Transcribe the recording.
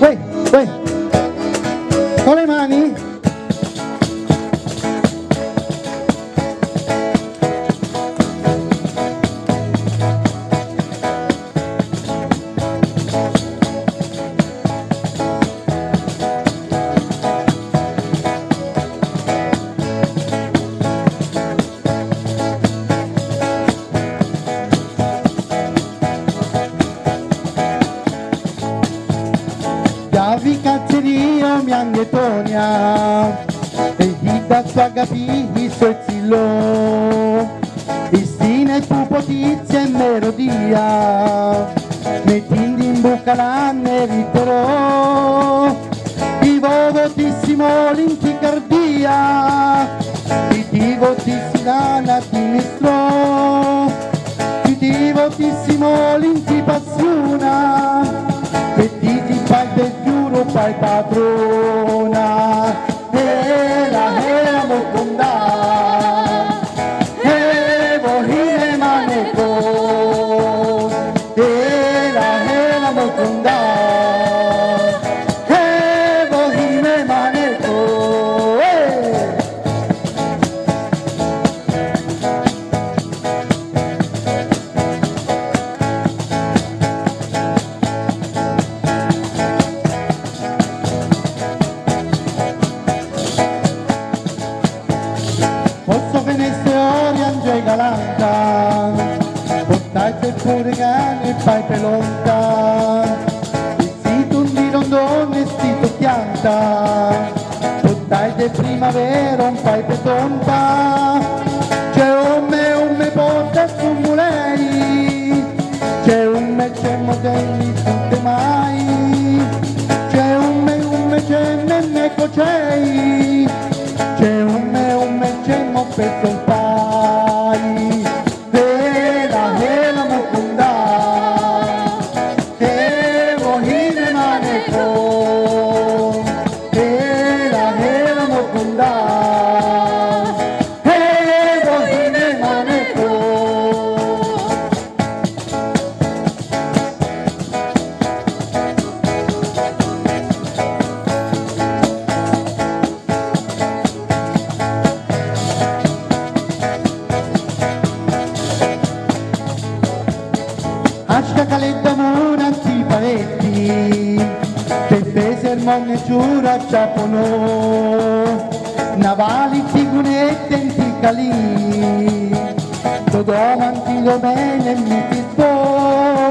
Uè, uè, con le mani. Davi cazzerio mi angetonia e gli da sua capivi sozzillo istine tu potizia e melodia mettindi in bocca l'anne ritero vivo votissimo l'inticardia ti votissi l'ana sinistro ti votissimo l'intipassiona Vettiti fai del giuro, fai padrona, era moconda, vohine maneco, era moconda, vohine maneco. Posso che ne storia ange galanta, portate pure cane e fai pelonta, vestito un di rondone, vestito pianta, portate primavera, un fai petonta, c'è un me porta su mulei, c'è modelli tutte mai, c'è un me ne cocei, c'è un me c'è mo petto un pai, era mocunda, vohine maneco, era mocunda, vohine maneco. Ascia caletta muranti paletti, Peppe sermone giura ciapono, navali tigunette in ticalì, Dodò mantilo bene mi ti sto.